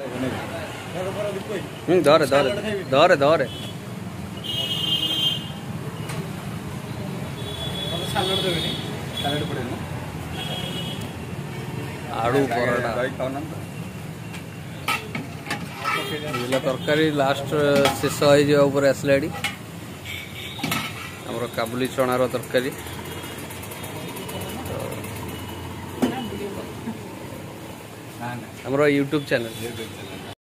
ଧରେ ଧରେ ଧରେ ଧରେ आड़ू पराठा तरकारी लास्ट शेष हो आसला आमर काबुली चणार तरकारी आमर यूट्यूब चैनल।